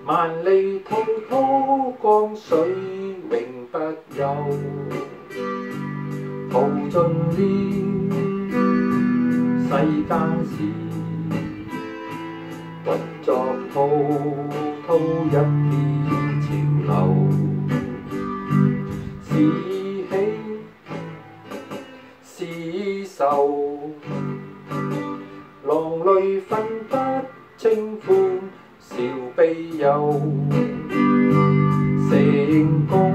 萬里滔滔江水永不休，淘盡了世間事，混作滔滔一片潮流。是喜是愁，浪裡分不清歡笑悲憂。成功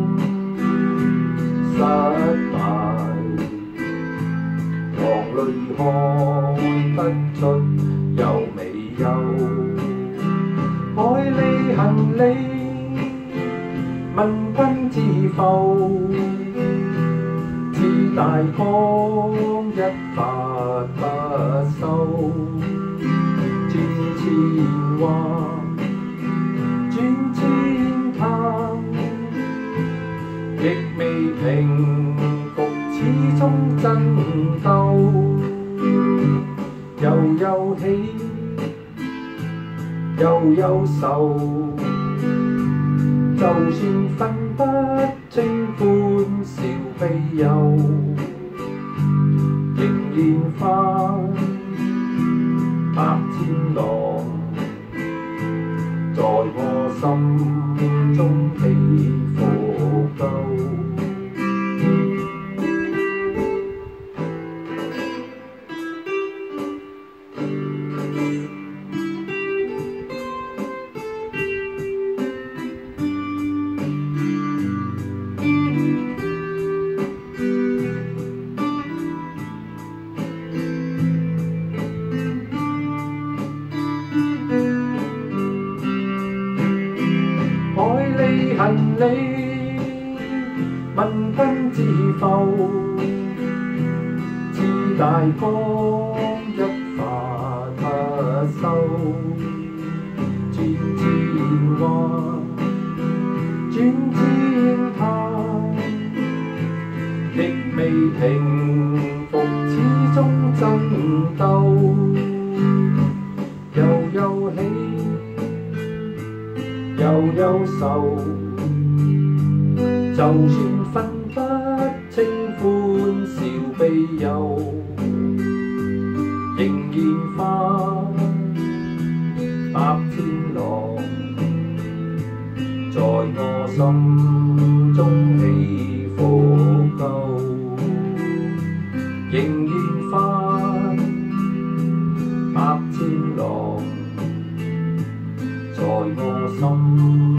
失敗，浪裡看不出有美優。愛離恨離，問君知否？自大江一發不收，轉千彎，轉千灘，亦未平復，始終爭鬥。又有喜，又有愁，就算分不清歡笑悲憂，仍然翻百千浪，在我心中起伏鳩。愛離恨離，問君知否？自大江一發不收，轉千彎，轉千灘，亦未平復，始終爭鬥。又有喜，又有愁，就算分不清歡笑悲憂，仍然翻百千浪，在我心中起伏鳩，仍然翻百千浪，在我心